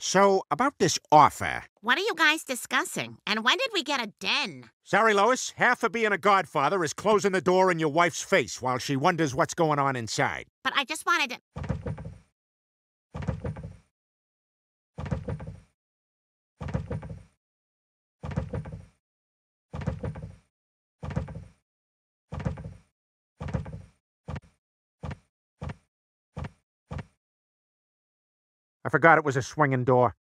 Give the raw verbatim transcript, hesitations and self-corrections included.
So, about this offer. What are you guys discussing? And when did we get a den? Sorry, Lois. Half of being a godfather is closing the door in your wife's face while she wonders what's going on inside. But I just wanted to... I forgot it was a swinging door.